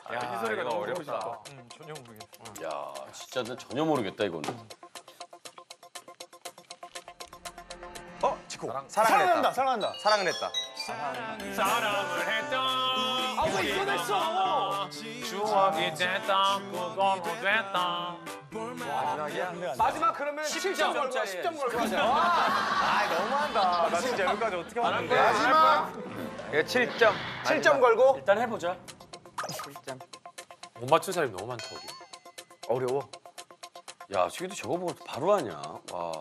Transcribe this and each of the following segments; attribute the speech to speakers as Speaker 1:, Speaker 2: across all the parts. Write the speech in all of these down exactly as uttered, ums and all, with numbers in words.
Speaker 1: 야, 이 소리가 너무 어렵다.
Speaker 2: 응, 전혀 모르겠어.
Speaker 3: 야, 진짜 나 전혀 모르겠다 이거는.
Speaker 4: 어? 지코.
Speaker 5: 사랑한다, 사랑한다.
Speaker 4: 사랑을 했다.
Speaker 1: 사랑을 했던
Speaker 5: 아, 왜 이거 됐어?
Speaker 1: 추억이 됐다. 그걸로 됐다.
Speaker 5: 마지막 그러면 십 점 걸고 십 점 걸고 하자.
Speaker 4: 아, 너무한다. 나 진짜 여기까지 어떻게 왔는데?
Speaker 5: 마지막
Speaker 1: 이거 칠 점.
Speaker 5: 칠 점 걸고.
Speaker 3: 일단 해보자.
Speaker 1: 못 맞춘 사람이 너무 많다 우리.
Speaker 5: 어려워.
Speaker 3: 야, 저기도 저거 보고 바로 하냐? 와.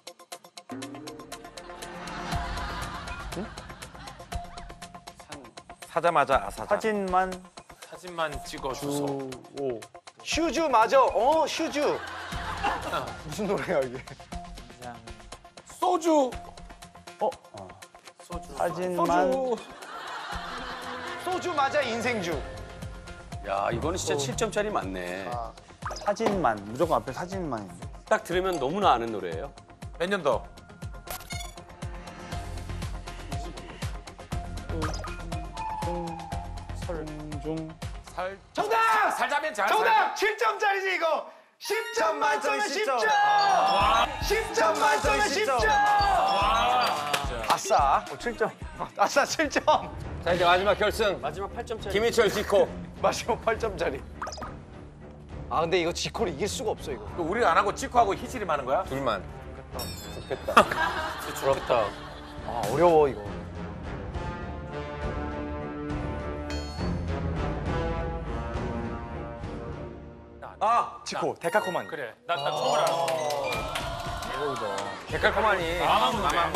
Speaker 4: 사자마자 아사자.
Speaker 2: 사진만
Speaker 1: 사진만 찍어주소.
Speaker 2: 오.
Speaker 5: 슈즈 맞아. 어, 슈즈. 무슨 노래야 이게?
Speaker 1: 소주.
Speaker 2: 어?
Speaker 1: 소주.
Speaker 2: 사진만
Speaker 5: 소주 맞아, 인생주.
Speaker 3: 야, 이거는 진짜 칠 점짜리 맞네.
Speaker 2: 사진만 무조건 앞에 사진만인데.
Speaker 3: 딱 들으면 너무나 아는 노래예요.
Speaker 1: 몇 년 더?
Speaker 2: 설중
Speaker 1: 살.
Speaker 5: 정답!
Speaker 1: 살자면 잘
Speaker 5: 정답! 칠 점짜리지 이거. 십 점 만점에 십 점. 십 점 만점에 십 점. 아싸. 어, 칠 점. 아싸 칠 점.
Speaker 4: 자, 이제 마지막 결승.
Speaker 3: 마지막 팔 점짜리.
Speaker 4: 김희철 지코.
Speaker 5: 마지막 팔 점짜리. 아 근데 이거 지코를 이길 수가 없어 이거.
Speaker 1: 우리가 안 하고 치코하고 희실이만 하는 거야?
Speaker 4: 둘만.
Speaker 1: 부럽다.
Speaker 5: 아 어려워 이거.
Speaker 4: 아, 지코. 데카코만.
Speaker 1: 그래. 나 나 처음을 알아.
Speaker 4: 데칼코마니.
Speaker 1: 나만 나만.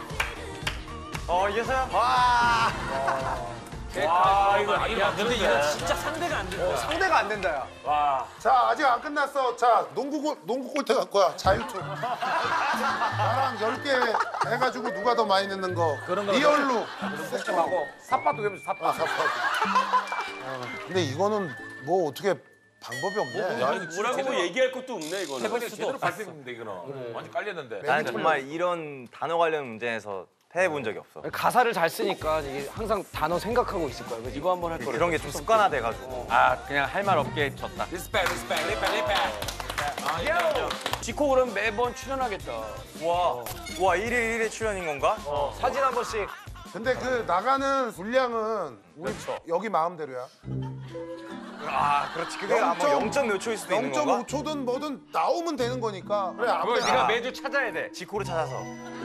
Speaker 4: 어, 이겨서요?
Speaker 5: 와
Speaker 1: 와 이거 야 근데 이거 진짜 상대가 안 된다.
Speaker 5: 상대가 안 된다 야.
Speaker 1: 와.
Speaker 6: 자, 아직 안 끝났어. 자, 농구 골, 농구 골대 갖고 와. 자유투. 나랑 열 개 해가지고 누가 더 많이 넣는 거.
Speaker 1: 그런 거.
Speaker 6: 리얼로.
Speaker 1: 하고 삿바도 해보자. 삿바.
Speaker 6: 아, 삽바. 근데 이거는 뭐 어떻게 방법이 없네.
Speaker 3: 야, 뭐라고 뭐 얘기할 것도 없네 이거는.
Speaker 1: 해보니까 제대로 발표했는데 이거는. 완전 깔렸는데.
Speaker 4: 나는 정말 이런 단어 관련 문제에서 패해본 적이 없어.
Speaker 5: 가사를 잘 쓰니까 이게 항상 단어 생각하고 있을 거야. 그지?
Speaker 3: 이거 한번 할 거래.
Speaker 4: 그런 게 좀 습관화돼가지고.
Speaker 1: 아 그냥 할 말 없게 졌다. 리스펙 리스펙 리스펙 리스펙.
Speaker 3: 지코 그럼 매번 출연하겠다.
Speaker 4: 와, 와 일 일 일 회 출연인 건가?
Speaker 5: 사진 한 번씩.
Speaker 6: 근데 그 나가는 분량은 우리 여기 마음대로야.
Speaker 4: 아, 그렇지. 그게 아마 영 점 몇 초일 수도 있는 건가?
Speaker 6: 영 점 오 초든 뭐든 나오면 되는 거니까. 그래,
Speaker 1: 그걸
Speaker 6: 아무데나.
Speaker 1: 네가 매주 찾아야 돼.
Speaker 4: 지코를 찾아서.